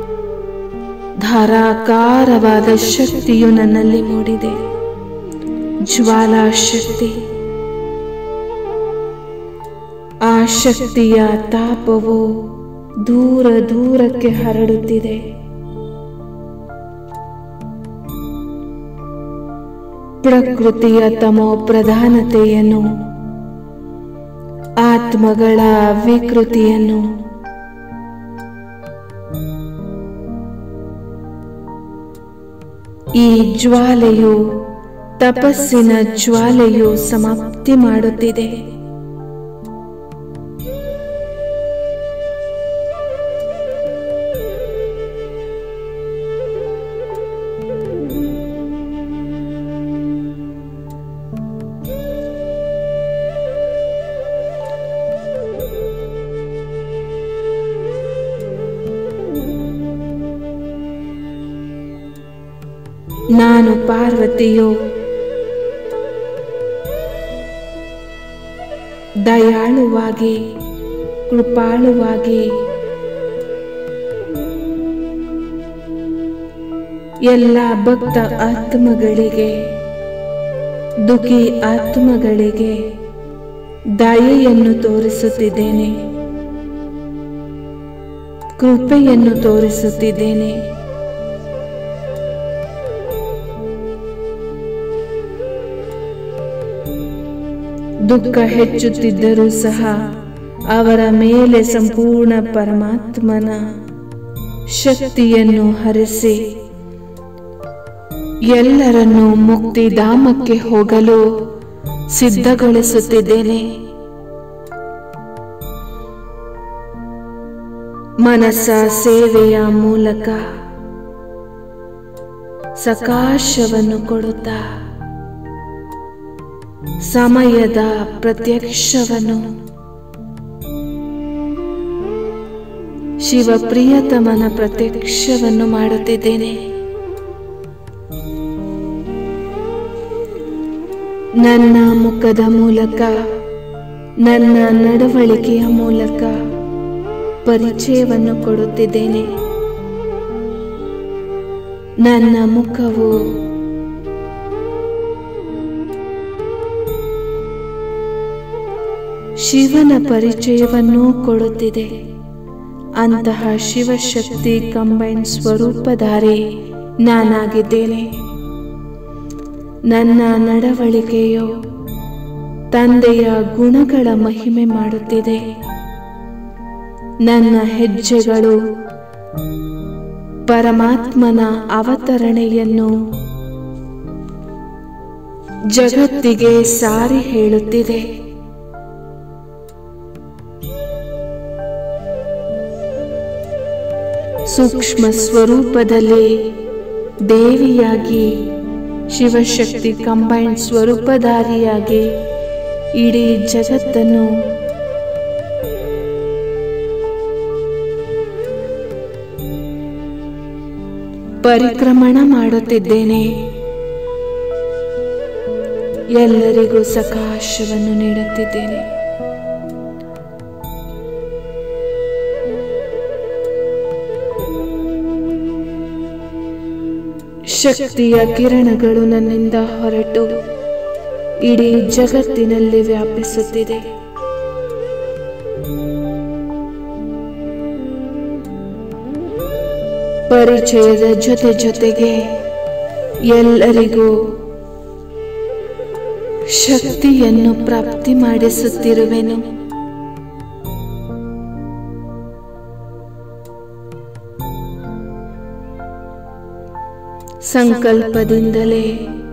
ಧಾರಾಕಾರವಾದ ಶಕ್ತಿಯು ನನ್ನಲ್ಲಿ ಮೂಡಿದೆ. ಜ್ವಾಲಾ ಶಕ್ತಿ. ಆ ಶಕ್ತಿಯ ತಾಪವು ದೂರ ದೂರಕ್ಕೆ ಹರಡುತ್ತಿದೆ. ಪ್ರಕೃತಿಯ ತಮೋ ಪ್ರಧಾನತೆಯನ್ನು, ಆತ್ಮಗಳ ವಿಕೃತಿಯನ್ನು, ಈ ಜ್ವಾಲೆಯು, ತಪಸ್ಸಿನ ಜ್ವಾಲೆಯು ಸಮಾಪ್ತಿ ಮಾಡುತ್ತಿದೆ. ನಾನು ಪಾರ್ವತಿಯು ದಯಾಳುವಾಗಿ, ಕೃಪಾಳುವಾಗಿ ಎಲ್ಲ ಭಕ್ತ ಆತ್ಮಗಳಿಗೆ, ದುಃಖಿ ಆತ್ಮಗಳಿಗೆ ದಯೆಯನ್ನು ತೋರಿಸುತ್ತಿದ್ದೇನೆ, ಕೃಪೆಯನ್ನು ತೋರಿಸುತ್ತಿದ್ದೇನೆ. ದುಃಖ ಹೆಚ್ಚುತ್ತಿದ್ದರೂ ಸಹ ಅವರ ಮೇಲೆ ಸಂಪೂರ್ಣ ಪರಮಾತ್ಮನ ಶಕ್ತಿಯನ್ನು ಹರಿಸಿ ಎಲ್ಲರನ್ನೂ ಮುಕ್ತಿಧಾಮಕ್ಕೆ ಹೋಗಲು ಸಿದ್ಧಗೊಳಿಸುತ್ತಿದ್ದೇನೆ. ಮನಸ್ಸ ಸೇವೆಯ ಮೂಲಕ ಸಕಾಶವನ್ನು ಕೊಡುತ್ತಾ ಸಮಯದ ಪ್ರತ್ಯಕ್ಷವನ್ನು, ಶಿವಪ್ರಿಯತಮನ ಪ್ರತ್ಯಕ್ಷವನ್ನು ಮಾಡುತ್ತಿದ್ದೇನೆ. ನನ್ನ ಮುಖದ ಮೂಲಕ, ನನ್ನ ನಡವಳಿಕೆಯ ಮೂಲಕ ಪರಿಚಯವನ್ನು ಕೊಡುತ್ತಿದ್ದೇನೆ. ನನ್ನ ಮುಖವು ಶಿವನ ಪರಿಚಯವನ್ನು ಕೊಡುತ್ತಿದೆ. ಅಂತಹ ಶಿವಶಕ್ತಿ ಕಂಬೈನ್ ಸ್ವರೂಪಧಾರಿ ನಾನಾಗಿದ್ದೇನೆ. ನನ್ನ ನಡವಳಿಕೆಯು ತಂದೆಯ ಗುಣಗಳ ಮಹಿಮೆ ಮಾಡುತ್ತಿದೆ. ನನ್ನ ಹೆಜ್ಜೆಗಳು ಪರಮಾತ್ಮನ ಅವತರಣೆಯನ್ನು ಜಗತ್ತಿಗೆ ಸಾರಿ ಹೇಳುತ್ತಿದೆ. ಸೂಕ್ಷ್ಮ ಸ್ವರೂಪದಲ್ಲಿ ದೇವಿಯಾಗಿ, ಶಿವಶಕ್ತಿ ಕಂಬೈನ್ ಸ್ವರೂಪಧಾರಿಯಾಗಿ ಇಡೀ ಜಗತ್ತನ್ನು ಪರಿಕ್ರಮಣ ಮಾಡುತ್ತಿದ್ದೇನೆ. ಎಲ್ಲರಿಗೂ ಸಕಾಶವನ್ನು ನೀಡುತ್ತಿದ್ದೇನೆ. ಶಕ್ತಿಯ ಕಿರಣಗಳು ನನ್ನಿಂದ ಹೊರಟು ಇಡೀ ಜಗತ್ತಿನಲ್ಲಿ ವ್ಯಾಪಿಸುತ್ತಿದೆ. ಪರಿಚಯದ ಜೊತೆ ಜೊತೆಗೆ ಎಲ್ಲರಿಗೂ ಶಕ್ತಿಯನ್ನು ಪ್ರಾಪ್ತಿ ಮಾಡಿಸುತ್ತಿರುವೆನು. ಸಂಕಲ್ಪದಿಂದಲೇ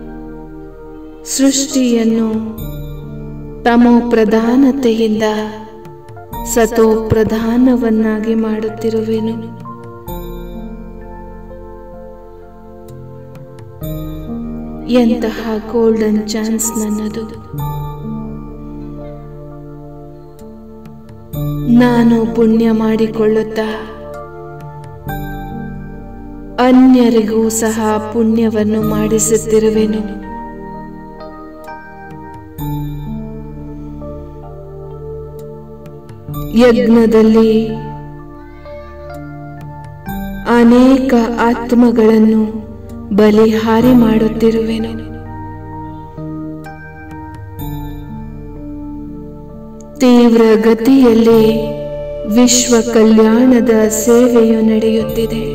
ಸೃಷ್ಟಿಯನ್ನು ತಮೋ ಪ್ರಧಾನತೆಯಿಂದ ಸತೋ ಪ್ರಧಾನವನ್ನಾಗಿ ಮಾಡುತ್ತಿರುವೆನು. ಎಂತಹ ಗೋಲ್ಡನ್ ಚಾನ್ಸ್ ನನ್ನದು. ನಾನು ಪುಣ್ಯ ಮಾಡಿಕೊಳ್ಳುತ್ತಾ ಅನ್ಯರಿಗೂ ಸಹ ಪುಣ್ಯವನ್ನು ಮಾಡಿಸುತ್ತಿರುವೆನು. ಯಜ್ಞದಲ್ಲಿ ಅನೇಕ ಆತ್ಮಗಳನ್ನು ಬಲಿಹಾರಿ ಮಾಡುತ್ತಿರುವೆನು. ತೀವ್ರ ಗತಿಯಲ್ಲಿ ವಿಶ್ವ ಕಲ್ಯಾಣದ ಸೇವೆಯು ನಡೆಯುತ್ತಿದೆ.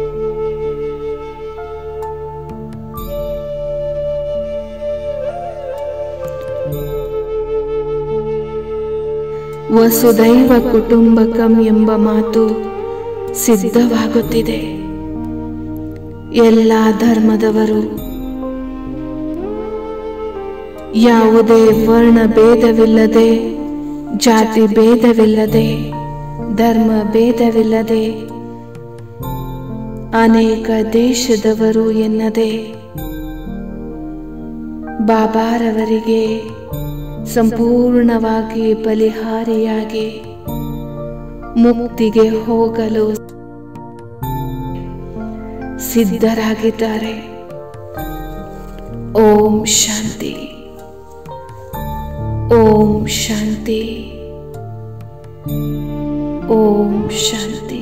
ವಸುದೈವ ಕುಟುಂಬಕಂ ಎಂಬ ಮಾತು ಸಿದ್ಧವಾಗುತ್ತಿದೆ. ಎಲ್ಲ ಧರ್ಮದವರು ಯಾವುದೇ ವರ್ಣ ಭೇದವಿಲ್ಲದೆ, ಜಾತಿ ಭೇದವಿಲ್ಲದೆ, ಧರ್ಮ ಭೇದವಿಲ್ಲದೆ, ಅನೇಕ ದೇಶದವರು ಎನ್ನದೆ ಬಾಬಾರವರಿಗೆ ಸಂಪೂರ್ಣವಾಗಿ ಬಲಿಹಾರಿಯಾಗಿ ಮುಕ್ತಿಗೆ ಹೋಗಲು ಸಿದ್ಧರಾಗಿದ್ದಾರೆ. ಓಂ ಶಾಂತಿ, ಓಂ ಶಾಂತಿ, ಓಂ ಶಾಂತಿ.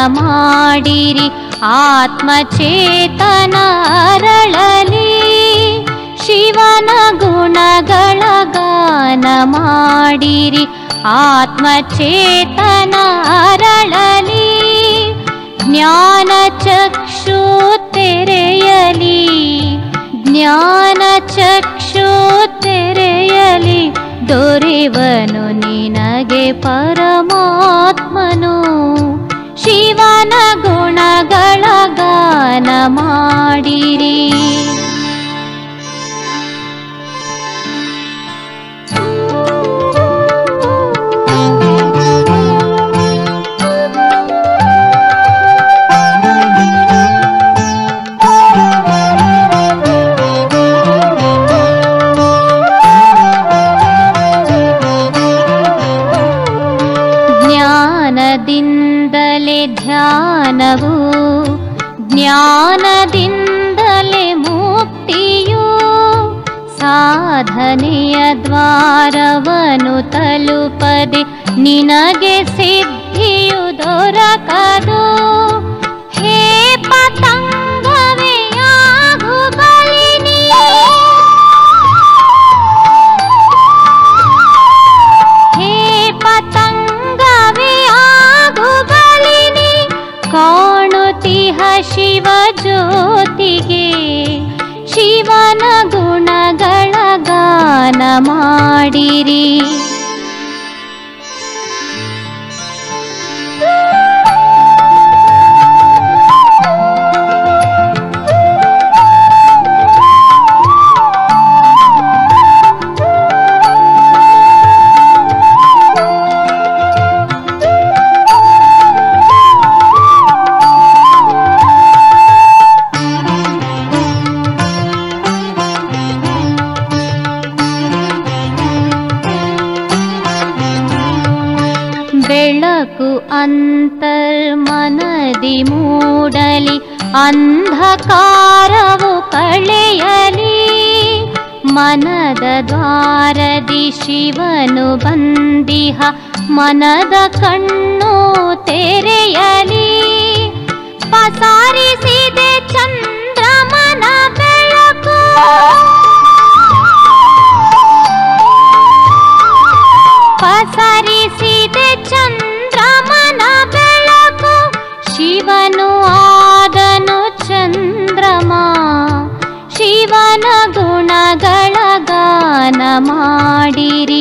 ಮಾಡಿರಿ ಆತ್ಮಚೇತನ ಅರಳಲಿ. ಶಿವನ ಗುಣಗಳ ಗಾನ ಮಾಡಿರಿ ಆತ್ಮಚೇತನ ಅರಳಲಿ. ಜ್ಞಾನ ಚಕ್ಷು ತೆರೆಯಲಿ, ಜ್ಞಾನ ಚಕ್ಷು ತೆರೆಯಲಿ. ದೊರೆವನು ನಿನಗೆ ಪರಮಾತ್ಮನು. ಶಿವನ ಗುಣಗಳ ಗಾನ ಮಾಡಿರಿ. ಜ್ಞಾನದಿಂದಲೇ ಧ್ಯಾನವು, ಜ್ಞಾನದಿಂದಲೇ ಮುಕ್ತಿಯು. ಸಾಧನೆಯ ದ್ವಾರವನು ತಲುಪದೆ ನಿನಗೆ ಸಿದ್ಧಿಯು ದೊರಕದು. ಹೇ ಪತಂಗವೇ ಆಗು ಬಲಿನಿ, ಹೇ ಪತಂಗವೇ ಆಗು ಬಲಿನಿ. ಕಾಣುತ್ತಿಹ ಶಿವ ಜ್ಯೋತಿಗೆ ಶಿವನ ಗುಣಗಳ ಗಾನ ಮಾಡಿರಿ. ಬೆಳಕು ಅಂತರ್ಮನದಿ ಮೂಡಲಿ, ಅಂಧಕಾರವು ಕಳೆಯಲಿ. ಮನದ ದ್ವಾರದಿ ಶಿವನು ಬಂದಿಹ, ಮನದ ಕಣ್ಣು ತೆರೆಯಲಿ. ಪಸಾರಿಸಿದೆ ಚಂದ್ರಮನ ಬೆಳಕು, ಪಸರಿಸಿದೆ ಚಂದ್ರಮನ ಬೆಳಕು. ಶಿವನು ಆದನು ಚಂದ್ರಮ, ಶಿವನ ಗುಣಗಳ ಗಾನ ಮಾಡಿರಿ.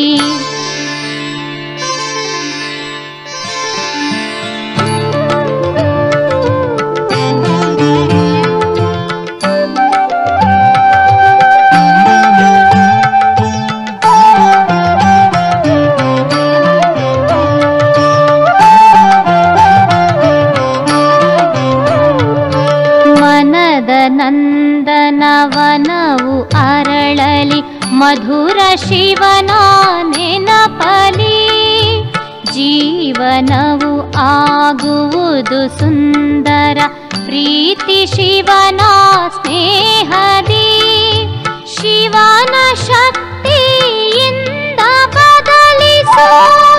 ನಂದನವನವು ಅರಳಲಿ, ಮಧುರ ಶಿವನ ನೆನಪಲಿ. ಜೀವನವು ಆಗುವುದು ಸುಂದರ, ಪ್ರೀತಿ ಶಿವನ ಸ್ನೇಹದಿ. ಶಿವನ ಶಕ್ತಿಯಿಂದ ಬದಲಿಸು,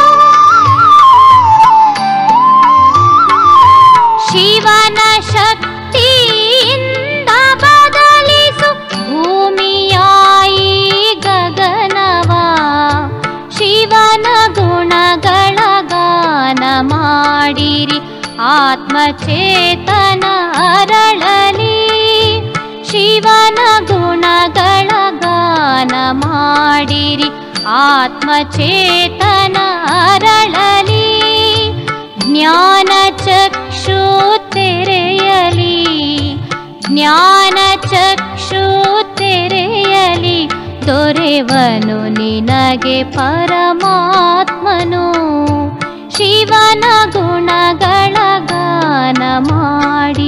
ಶಿವನ ಶಕ್ತಿಯಿಂದ ಬದಲಿಸು. ಭೂಮಿಯಾಯಿ ಗಗನವ ಶಿವನ ಗುಣಗಳ ಗಾನ ಮಾಡಿರಿ. ಆತ್ಮಚೇತನ ಅರಳಲಿ, ಶಿವನ ಗುಣಗಳ ಗಾನ ಮಾಡಿರಿ. ಆತ್ಮಚೇತನ ಅರಳಲಿ. ಜ್ಞಾನ ಚಕ್ಷು ತೆರೆಯಲಿ, ಜ್ಞಾನ ಚಕ್ಷು ತೆರೆಯಲಿ. ದೊರೆವನು ನಿನಗೆ ಪರಮಾತ್ಮನು. ಶಿವನ ಗುಣಗಳ ಗಾನ ಮಾಡಿ